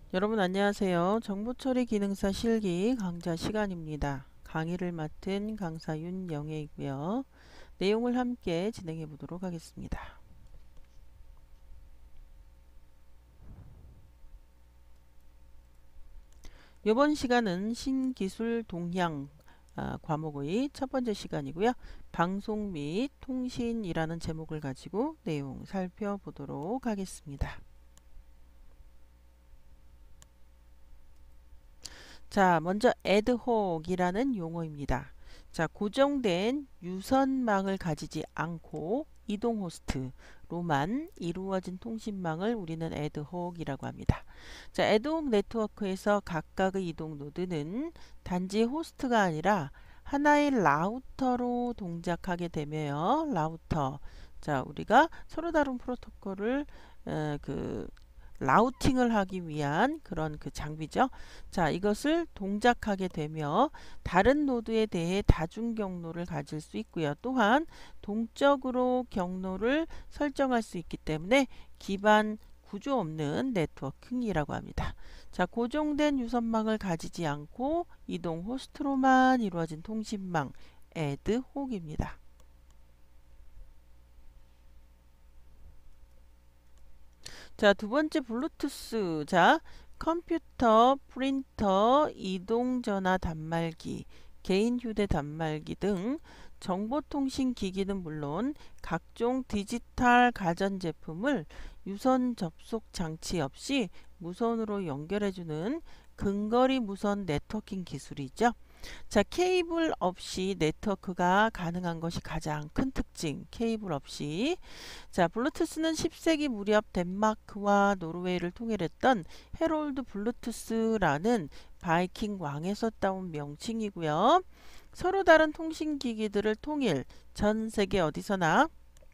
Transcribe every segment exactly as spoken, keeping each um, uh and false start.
여러분 안녕하세요. 정보처리 기능사 실기 강좌 시간입니다. 강의를 맡은 강사 윤영애이고요. 내용을 함께 진행해 보도록 하겠습니다. 이번 시간은 신기술 동향 아, 과목의 첫 번째 시간이고요. 방송 및 통신이라는 제목을 가지고 내용 살펴보도록 하겠습니다. 자, 먼저 adhoc이라는 용어입니다. 자, 고정된 유선망을 가지지 않고 이동 호스트로만 이루어진 통신망을 우리는 adhoc이라고 합니다. 자, adhoc 네트워크에서 각각의 이동 노드는 단지 호스트가 아니라 하나의 라우터로 동작하게 되며요. 라우터. 자, 우리가 서로 다른 프로토콜을 어, 그 라우팅을 하기 위한 그런 그 장비죠. 자, 이것을 동작하게 되며 다른 노드에 대해 다중 경로를 가질 수 있고요. 또한 동적으로 경로를 설정할 수 있기 때문에 기반 구조 없는 네트워킹이라고 합니다. 자, 고정된 유선망을 가지지 않고 이동 호스트로만 이루어진 통신망, adhoc입니다. 자, 두 번째 블루투스. 자, 컴퓨터, 프린터, 이동전화 단말기, 개인 휴대 단말기 등 정보통신 기기는 물론 각종 디지털 가전제품을 유선 접속 장치 없이 무선으로 연결해주는 근거리 무선 네트워킹 기술이죠. 자, 케이블 없이 네트워크가 가능한 것이 가장 큰 특징. 케이블 없이. 자, 블루투스는 십 세기 무렵 덴마크와 노르웨이를 통일했던 헤롤드 블루투스라는 바이킹 왕에서 따온 명칭이고요. 서로 다른 통신기기들을 통일, 전 세계 어디서나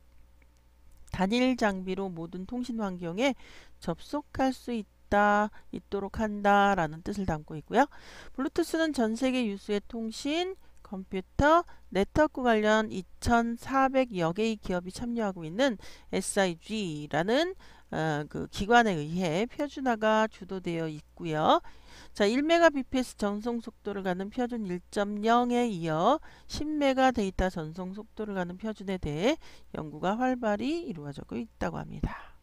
단일 장비로 모든 통신 환경에 접속할 수 있다, 있도록 한다라는 뜻을 담고 있고요. 블루투스는 전 세계 유수의 통신, 컴퓨터, 네트워크 관련 이천사백여 개의 기업이 참여하고 있는 에스아이지라는 어, 그 기관에 의해 표준화가 주도되어 있고요. 자, 일 메가비피에스 전송 속도를 가는 표준 일 점 영에 이어 십 메가 데이터 전송 속도를 가는 표준에 대해 연구가 활발히 이루어지고 있다고 합니다.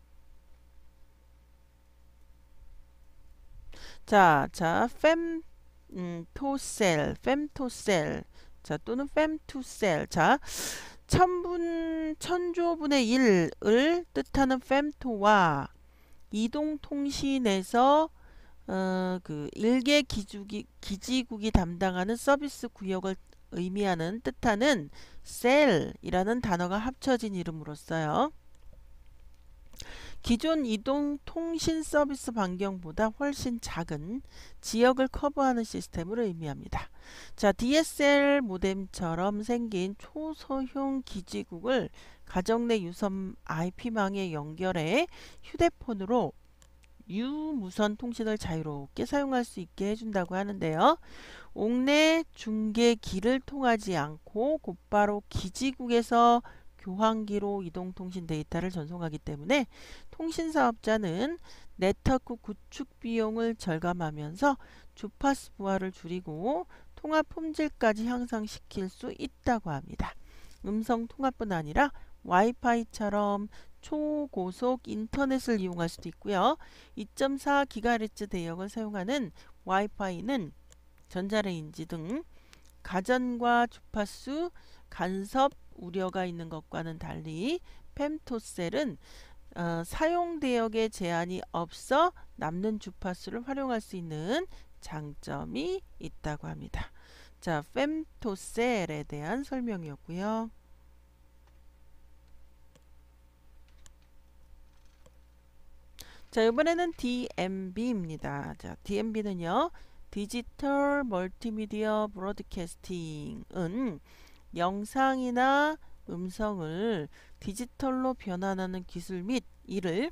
자, 자, 팸, 음, 토셀, 팸토셀, 자, 또는 팸투셀. 자, 천분, 천조분의 일을 뜻하는 팸토와 이동통신에서 어, 그 일개 기주기, 기지국이 담당하는 서비스 구역을 의미하는 뜻하는 셀이라는 단어가 합쳐진 이름으로써요. 기존 이동 통신 서비스 반경보다 훨씬 작은 지역을 커버하는 시스템을 의미합니다. 자, 디에스엘 모뎀처럼 생긴 초소형 기지국을 가정 내 유선 아이피망에 연결해 휴대폰으로 유무선 통신을 자유롭게 사용할 수 있게 해준다고 하는데요. 옥내 중계기를 통하지 않고 곧바로 기지국에서 교환기로 이동통신 데이터를 전송하기 때문에 통신사업자는 네트워크 구축 비용을 절감하면서 주파수 부하를 줄이고 통화 품질까지 향상시킬 수 있다고 합니다. 음성 통화뿐 아니라 와이파이처럼 초고속 인터넷을 이용할 수도 있고요. 이 점 사 기가헤르츠 대역을 사용하는 와이파이는 전자레인지 등 가전과 주파수 간섭 우려가 있는 것과는 달리 팸토셀은 어, 사용 대역에 제한이 없어 남는 주파수를 활용할 수 있는 장점이 있다고 합니다. 자, 팸토셀에 대한 설명이었고요. 자, 이번에는 디엠비입니다. 자, 디엠비는요, 디지털 멀티미디어 브로드캐스팅은 영상이나 음성을 디지털로 변환하는 기술 및 이를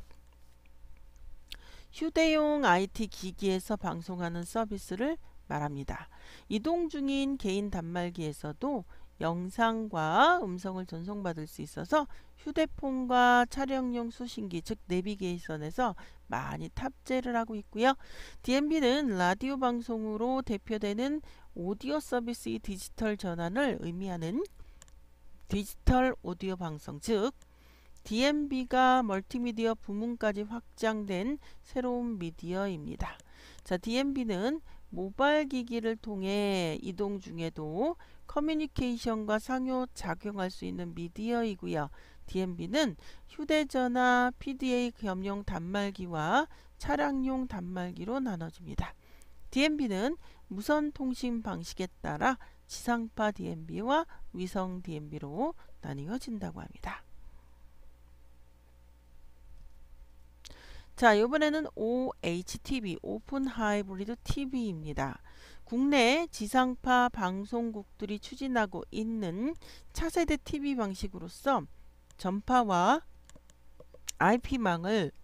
휴대용 아이티 기기에서 방송하는 서비스를 말합니다. 이동 중인 개인 단말기에서도 영상과 음성을 전송받을 수 있어서 휴대폰과 촬영용 수신기 즉 내비게이션에서 많이 탑재를 하고 있고요. 디엠비는 라디오 방송으로 대표되는 오디오 서비스의 디지털 전환을 의미하는 디지털 오디오 방송 즉 디엠비가 멀티미디어 부문까지 확장된 새로운 미디어입니다. 자, 디엠비는 모바일 기기를 통해 이동 중에도 커뮤니케이션과 상호작용할 수 있는 미디어이고요. 디엠비는 휴대전화, 피디에이 겸용 단말기와 차량용 단말기로 나눠집니다. 디엠비는 무선 통신 방식에 따라 지상파 디엠비와 위성 디엠비로 나뉘어진다고 합니다. 자, 이번에는 오에이치티비, 오픈 하이브리드 티비입니다. 국내 지상파 방송국들이 추진하고 있는 차세대 티비 방식으로서 전파와 아이피망을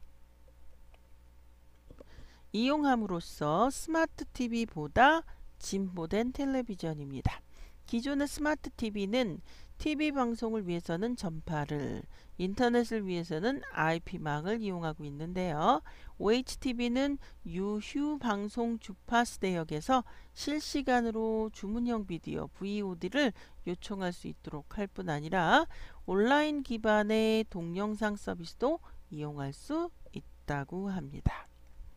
이용함으로써 스마트 티비보다 진보된 텔레비전입니다. 기존의 스마트 티비는 티비 방송을 위해서는 전파를, 인터넷을 위해서는 아이피망을 이용하고 있는데요. 오에이치티비는 유휴 방송 주파수 대역에서 실시간으로 주문형 비디오 브이오디를 요청할 수 있도록 할 뿐 아니라 온라인 기반의 동영상 서비스도 이용할 수 있다고 합니다.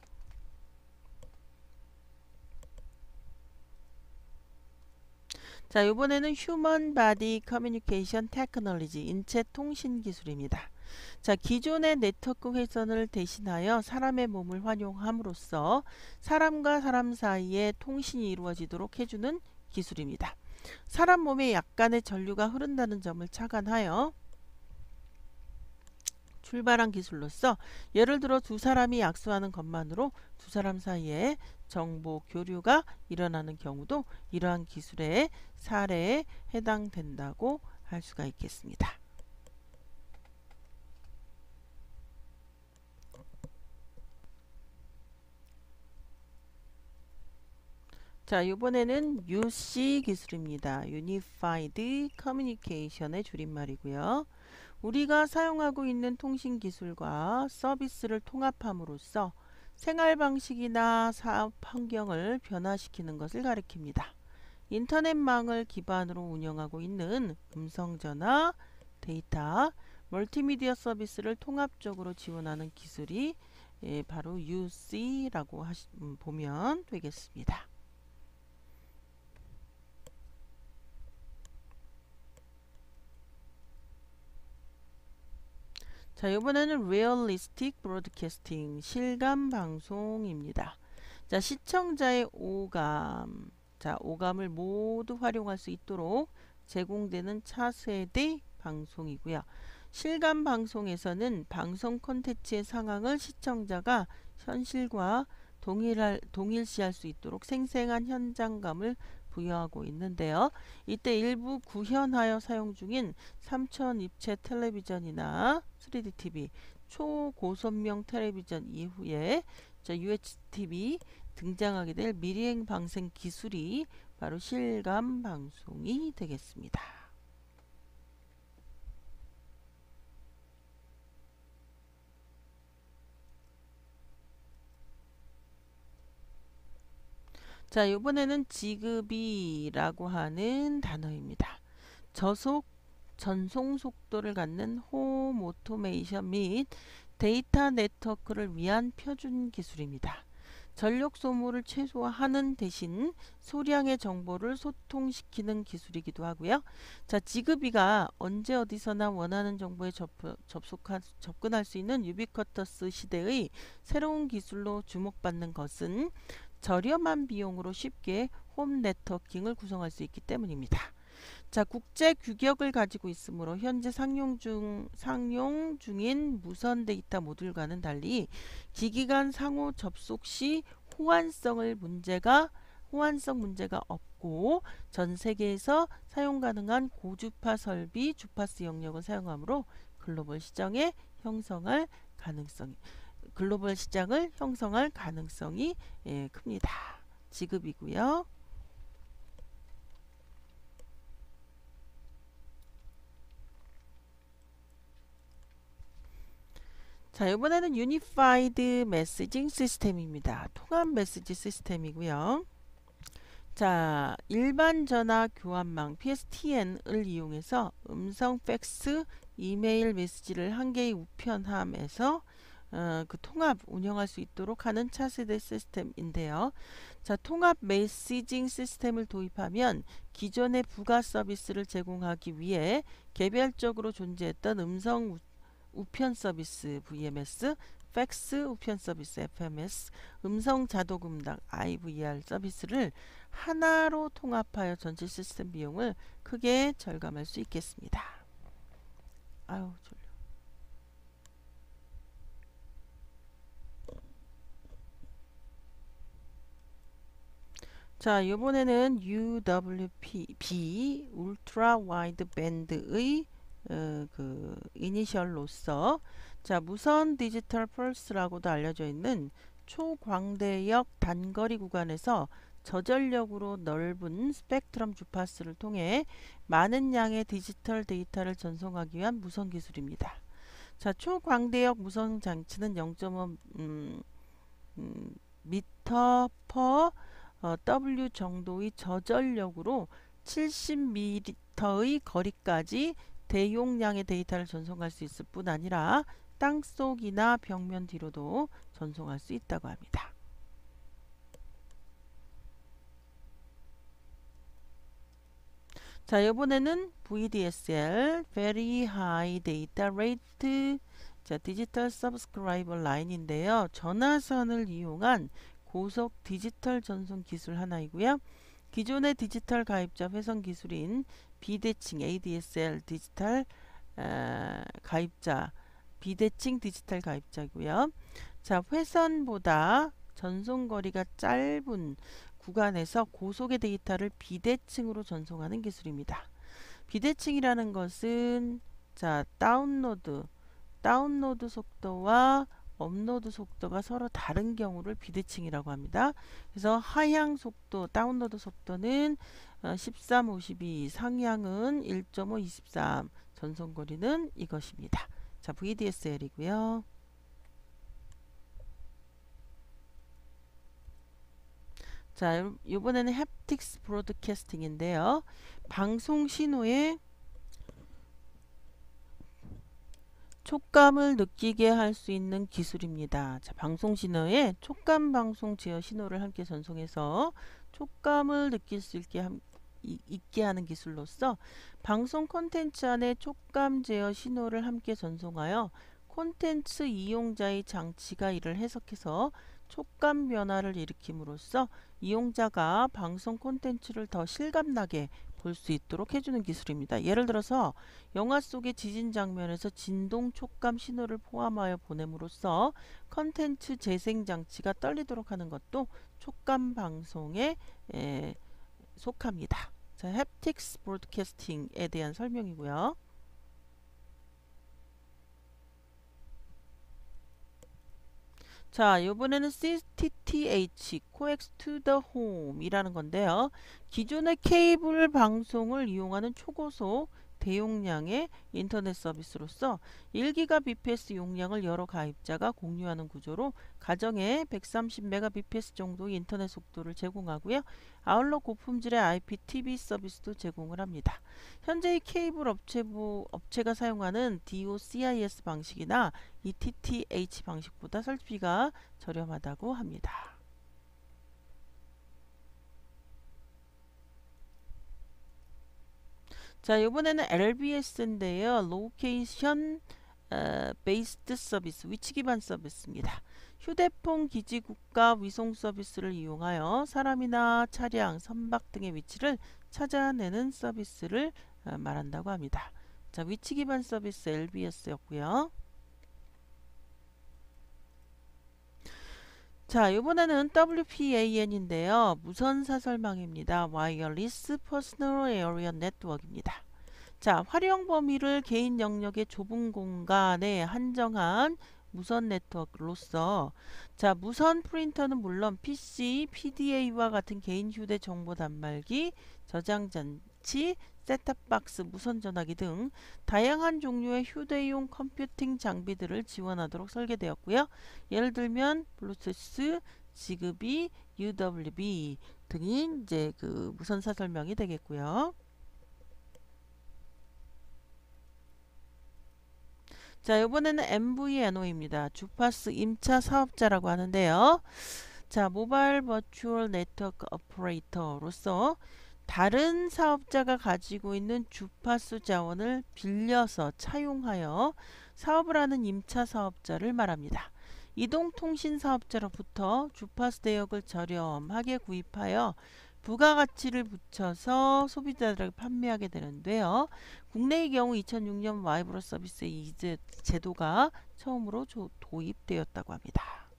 자, 이번에는 휴먼 바디 커뮤니케이션 테크놀로지 인체 통신 기술입니다. 자, 기존의 네트워크 회선을 대신하여 사람의 몸을 활용함으로써 사람과 사람 사이에 통신이 이루어지도록 해주는 기술입니다. 사람 몸에 약간의 전류가 흐른다는 점을 착안하여 출발한 기술로서 예를 들어 두 사람이 약속하는 것만으로 두 사람 사이에 정보 교류가 일어나는 경우도 이러한 기술의 사례에 해당된다고 할 수가 있겠습니다. 자, 이번에는 유씨 기술입니다. Unified Communication의 줄임말이고요. 우리가 사용하고 있는 통신 기술과 서비스를 통합함으로써 생활 방식이나 사업 환경을 변화시키는 것을 가리킵니다. 인터넷망을 기반으로 운영하고 있는 음성전화, 데이터, 멀티미디어 서비스를 통합적으로 지원하는 기술이 예, 바로 유씨라고 하시, 음, 보면 되겠습니다. 자, 이번에는 Realistic Broadcasting, 실감 방송입니다. 자, 시청자의 오감, 자, 오감을 모두 활용할 수 있도록 제공되는 차세대 방송이고요. 실감 방송에서는 방송 콘텐츠의 상황을 시청자가 현실과 동일할, 동일시할 수 있도록 생생한 현장감을 부여하고 있는데요. 이때 일부 구현하여 사용 중인 삼천 입체 텔레비전이나 쓰리디 티비, 초고선명 텔레비전 이후에 유에이치티비 등장하게 될 미리행 방생 기술이 바로 실감 방송이 되겠습니다. 자, 이번에는 지급이라고 하는 단어입니다. 저속, 전송 속도를 갖는 홈 오토메이션 및 데이터 네트워크를 위한 표준 기술입니다. 전력 소모를 최소화하는 대신 소량의 정보를 소통시키는 기술이기도 하고요. 자, 지급이가 언제 어디서나 원하는 정보에 접, 접속할, 접근할 수 있는 유비쿼터스 시대의 새로운 기술로 주목받는 것은 저렴한 비용으로 쉽게 홈 네트워킹을 구성할 수 있기 때문입니다. 자, 국제 규격을 가지고 있으므로 현재 상용 중 상용 중인 무선 데이터 모듈과는 달리 기기 간 상호 접속 시 호환성을 문제가 호환성 문제가 없고 전 세계에서 사용 가능한 고주파 설비 주파수 영역을 사용하므로 글로벌 시장에 형성할 가능성이 글로벌 시장을 형성할 가능성이 예, 큽니다. 지급이고요. 자, 이번에는 유니파이드 메시징 시스템입니다. 통합 메시지 시스템이고요. 자, 일반 전화 교환망 피에스티엔을 이용해서 음성, 팩스, 이메일 메시지를 한 개의 우편함에서 어, 그 통합 운영할 수 있도록 하는 차세대 시스템인데요. 자, 통합 메시징 시스템을 도입하면 기존의 부가 서비스를 제공하기 위해 개별적으로 존재했던 음성 우, 우편 서비스 브이엠에스, 팩스 우편 서비스 에프엠에스, 음성 자동 응답 아이브이알 서비스를 하나로 통합하여 전체 시스템 비용을 크게 절감할 수 있겠습니다. 아유, 졸려. 자, 이번에는 유더블유피 울트라 와이드 밴드의 어, 그 이니셜로서 자, 무선 디지털 펄스라고도 알려져 있는 초광대역 단거리 구간에서 저전력으로 넓은 스펙트럼 주파수를 통해 많은 양의 디지털 데이터를 전송하기 위한 무선 기술입니다. 자, 초광대역 무선 장치는 영 점 오 음, 음, 미터 퍼 어, W 정도의 저전력으로 칠십 미터의 거리까지 대용량의 데이터를 전송할 수 있을 뿐 아니라 땅속이나 벽면 뒤로도 전송할 수 있다고 합니다. 자, 이번에는 브이디에스엘 Very High Data Rate 자, 디지털 서브스크라이버 라인인데요. 전화선을 이용한 고속 디지털 전송 기술 하나이고요. 기존의 디지털 가입자 회선 기술인 비대칭 에이디에스엘 디지털 어, 가입자 비대칭 디지털 가입자고요. 자, 회선보다 전송 거리가 짧은 구간에서 고속의 데이터를 비대칭으로 전송하는 기술입니다. 비대칭이라는 것은 자, 다운로드 다운로드 속도와 업로드 속도가 서로 다른 경우를 비대칭이라고 합니다. 그래서 하향 속도, 다운로드 속도는 십삼, 오십이, 상향은 일 점 오, 이십삼, 전송거리는 이것입니다. 자, 브이디에스엘이고요. 자, 이번에는 햅틱스 브로드캐스팅인데요. 방송 신호에 촉감을 느끼게 할 수 있는 기술입니다. 자, 방송 신호에 촉감 방송 제어 신호를 함께 전송해서 촉감을 느낄 수 있게, 함, 이, 있게 하는 기술로서 방송 콘텐츠 안에 촉감 제어 신호를 함께 전송하여 콘텐츠 이용자의 장치가 이를 해석해서 촉감 변화를 일으킴으로써 이용자가 방송 콘텐츠를 더 실감나게 볼 수 있도록 해주는 기술입니다. 예를 들어서 영화 속의 지진 장면에서 진동 촉감 신호를 포함하여 보냄으로써 컨텐츠 재생 장치가 떨리도록 하는 것도 촉감 방송에 에, 속합니다. 자, 햅틱스 브로드캐스팅에 대한 설명이고요. 자, 이번에는 씨티티에이치 Coax to the Home 이라는 건데요. 기존의 케이블 방송을 이용하는 초고속 대용량의 인터넷 서비스로서 일 기가비피에스 용량을 여러 가입자가 공유하는 구조로 가정에 백삼십 메가비피에스 정도의 인터넷 속도를 제공하고요. 아울러 고품질의 아이피티비 서비스도 제공을 합니다. 현재의 케이블 업체부, 업체가 사용하는 도시스 방식이나 이티티에이치 방식보다 설비가 저렴하다고 합니다. 자, 이번에는 엘비에스인데요. 로케이션 어, 베이스드 서비스, 위치 기반 서비스입니다. 휴대폰 기지국가 위송 서비스를 이용하여 사람이나 차량, 선박 등의 위치를 찾아내는 서비스를 어, 말한다고 합니다. 자, 위치 기반 서비스 엘비에스였고요. 자, 이번에는 더블유피에이엔인데요. 무선 사설망입니다. 와이어리스 퍼스널 에어리어 네트워크입니다. 자, 활용 범위를 개인 영역의 좁은 공간에 한정한 무선 네트워크로서 자, 무선 프린터는 물론 피씨, 피디에이와 같은 개인 휴대 정보 단말기, 저장 장치, 셋탑박스, 무선전화기 등 다양한 종류의 휴대용 컴퓨팅 장비들을 지원하도록 설계되었고요. 예를 들면 블루투스, 지그비, 유더블유비 등이 이제 그 무선사 설명이 되겠고요. 자, 이번에는 엠브이엔오입니다. 주파수 임차 사업자라고 하는데요. 자, 모바일 버추얼 네트워크 오퍼레이터로서 다른 사업자가 가지고 있는 주파수 자원을 빌려서 차용하여 사업을 하는 임차 사업자를 말합니다. 이동통신 사업자로부터 주파수 대역을 저렴하게 구입하여 부가가치를 붙여서 소비자들에게 판매하게 되는데요. 국내의 경우 이천육 년 와이브로 서비스의 이 제도가 처음으로 도입되었다고 합니다.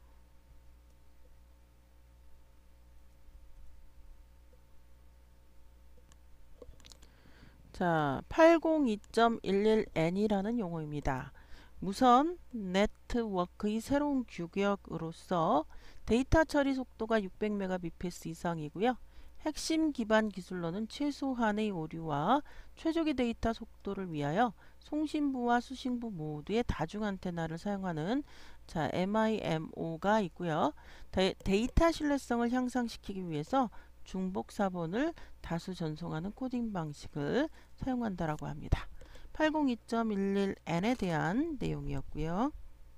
자, 팔공이 점 일일 엔이라는 용어입니다. 무선 네트워크의 새로운 규격으로서 데이터 처리 속도가 육백 메가비피에스 이상이고요. 핵심 기반 기술로는 최소한의 오류와 최적의 데이터 속도를 위하여 송신부와 수신부 모두의 다중 안테나를 사용하는 자, 엠아이엠오가 있고요. 데, 데이터 신뢰성을 향상시키기 위해서 중복 사본을 다수 전송하는 코딩 방식을 사용한다라고 합니다. 팔공이 점 일일 엔에 대한 내용이었고요.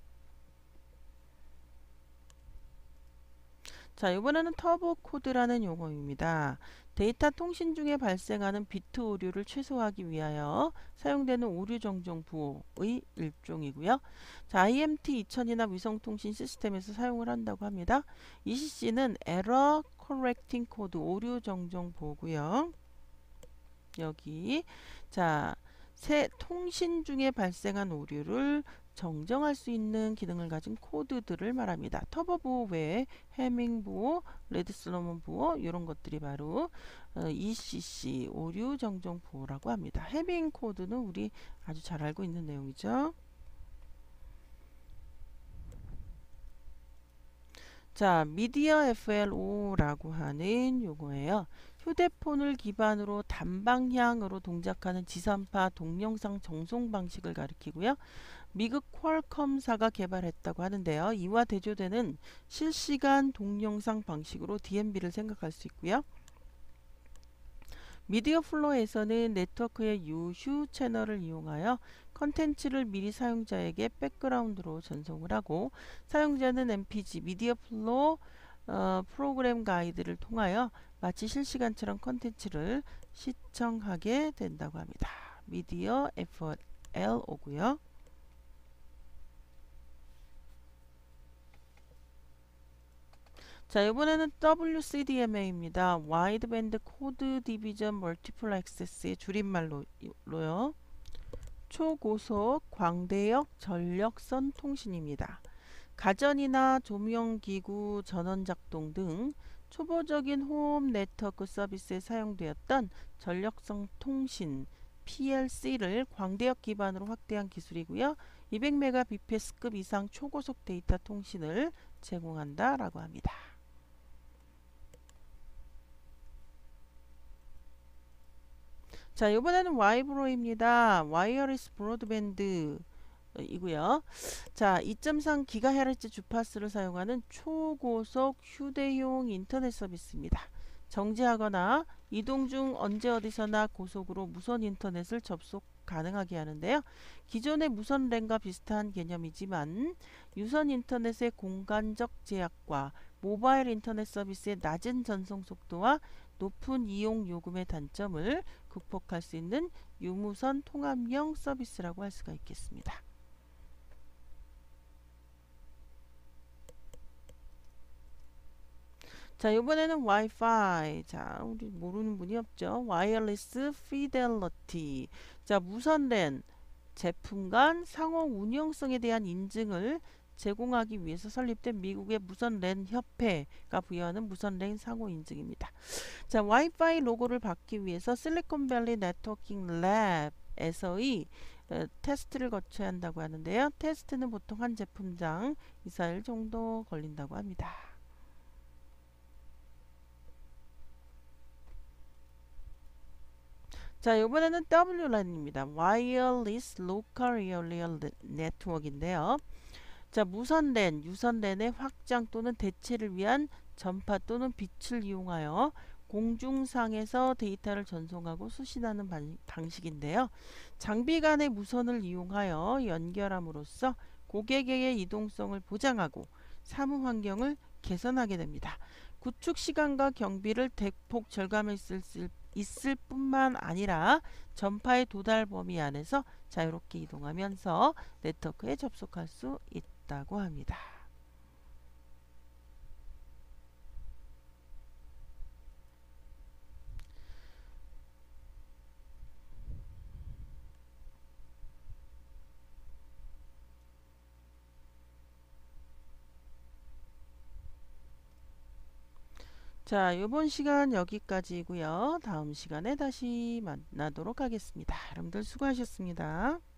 자, 이번에는 터보 코드라는 용어입니다. 데이터 통신 중에 발생하는 비트 오류를 최소화하기 위하여 사용되는 오류 정정 부호의 일종이고요. 자, 아이엠티 이천이나 위성통신 시스템에서 사용을 한다고 합니다. 이씨씨는 에러 커렉팅 코드 오류 정정 부호고요. 여기 자, 새 통신 중에 발생한 오류를 정정할 수 있는 기능을 가진 코드들을 말합니다. 터보 부호 외에 해밍 부호, 레드슬로몬 부호 이런 것들이 바로 어, 이씨씨 오류 정정 부호라고 합니다. 해밍 코드는 우리 아주 잘 알고 있는 내용이죠. 자, 미디어 에프엘오라고 하는 요거예요. 휴대폰을 기반으로 단방향으로 동작하는 지산파 동영상 전송 방식을 가리키고요. 미국 퀄컴사가 개발했다고 하는데요. 이와 대조되는 실시간 동영상 방식으로 디엠비를 생각할 수 있고요. 미디어 플로어에서는 네트워크의 유휴 채널을 이용하여 컨텐츠를 미리 사용자에게 백그라운드로 전송을 하고 사용자는 엠피지 미디어 플로어 어, 프로그램 가이드를 통하여 마치 실시간처럼 컨텐츠를 시청하게 된다고 합니다. 미디어 에프엘오고요. 자, 이번에는 더블유씨디엠에이입니다. 와이드밴드 코드 디비전 멀티플 액세스의 줄임말로요. 초고속 광대역 전력선 통신입니다. 가전이나 조명기구 전원 작동 등 초보적인 홈 네트워크 서비스에 사용되었던 전력선 통신 피엘씨를 광대역 기반으로 확대한 기술이고요. 이백 메가비피에스급 이상 초고속 데이터 통신을 제공한다라고 합니다. 자, 이번에는 와이브로입니다. 와이어리스 브로드밴드 이고요. 자, 이 점 삼 기가헤르츠 주파수를 사용하는 초고속 휴대용 인터넷 서비스입니다. 정지하거나 이동 중 언제 어디서나 고속으로 무선 인터넷을 접속 가능하게 하는데요. 기존의 무선 랜과 비슷한 개념이지만 유선 인터넷의 공간적 제약과 모바일 인터넷 서비스의 낮은 전송 속도와 높은 이용 요금의 단점을 극복할 수 있는 유무선 통합형 서비스라고 할 수가 있겠습니다. 자, 이번에는 와이파이. 자, 우리 모르는 분이 없죠. 와이어리스 피델러티. 자, 무선 랜 제품 간 상호 운영성에 대한 인증을 제공하기 위해서 설립된 미국의 무선 랜 협회가 부여하는 무선 랜 상호 인증입니다. 자, 와이파이 로고를 받기 위해서 실리콘밸리 네트워킹 랩에서의 어, 테스트를 거쳐야 한다고 하는데요. 테스트는 보통 한 제품당 이사일 정도 걸린다고 합니다. 자, 이번에는 더블유랜입니다. Wireless Local Area Network인데요. 자, 무선랜, 유선랜의 확장 또는 대체를 위한 전파 또는 빛을 이용하여 공중상에서 데이터를 전송하고 수신하는 방, 방식인데요. 장비 간의 무선을 이용하여 연결함으로써 고객에게 이동성을 보장하고 사무 환경을 개선하게 됩니다. 구축 시간과 경비를 대폭 절감했을 있을 뿐만 아니라 전파의 도달 범위 안에서 자유롭게 이동하면서 네트워크에 접속할 수 있다고 합니다. 자, 이번 시간 여기까지고요. 다음 시간에 다시 만나도록 하겠습니다. 여러분들 수고하셨습니다.